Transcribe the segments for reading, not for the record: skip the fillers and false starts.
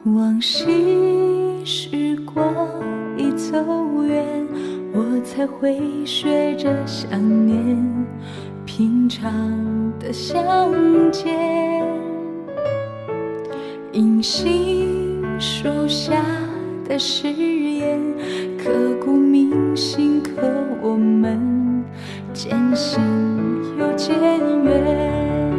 往昔时光已走远，我才会学着想念平常的相见。银杏树下的誓言，刻骨铭心，可我们渐行又渐远。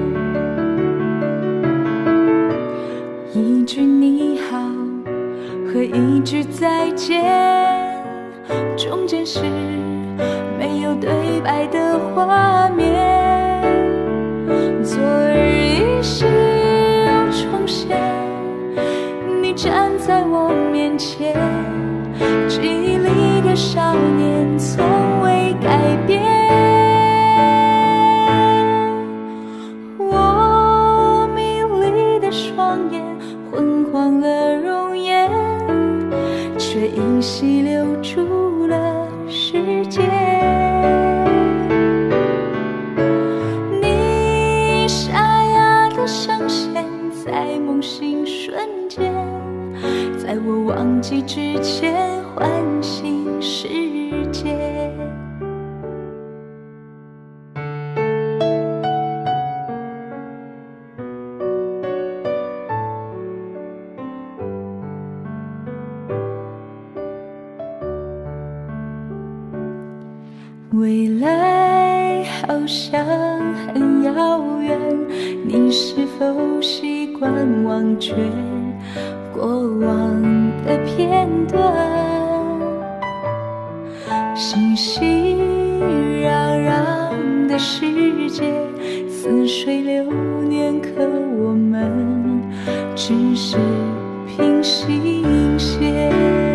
一句你好和一句再见，中间是没有对白的画面。昨日依稀又重现，你站在我面前，记忆里的少年从未改变。我迷离的双眼，昏黄了容颜，却依稀留住了时间。你沙哑的声线，在梦醒瞬间，在我忘记之前唤醒世界。未来好像很遥远，你是否习惯忘却过往的片段？熙熙攘攘的世界，似水流年，可我们只是平行线。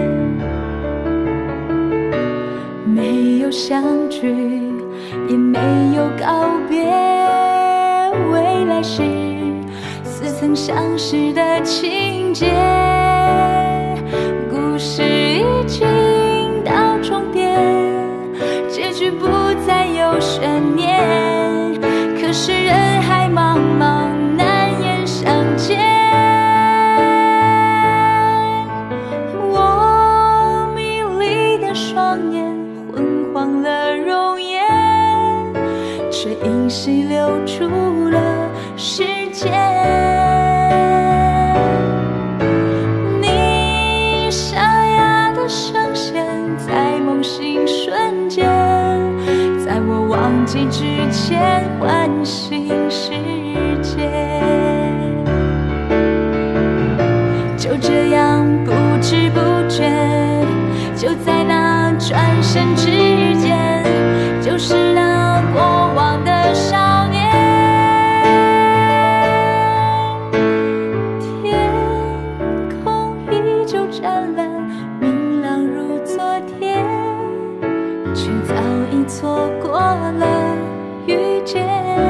没有相聚，也没有告别，未来是似曾相识的情节。故事已经到终点，结局不再有悬念，可是人海茫茫，难言相见。我迷离的双眼，昏黄了容颜，却依稀留住了时间。你沙哑的声线，在梦醒瞬间，在我忘记之前唤醒世界。就这样不知不觉，就在那转身之间，就是那过往的少年。天空依旧湛蓝，明朗如昨天，却早已错过了遇见。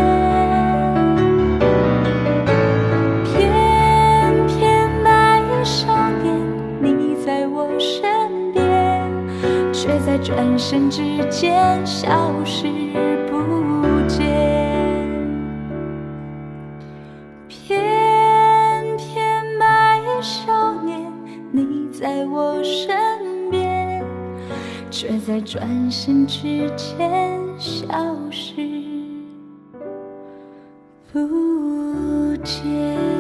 翩翩白衣少年，你在我身边，却在转身之间消失不见。翩翩白衣少年，你在我身边，却在转身之间消失不见。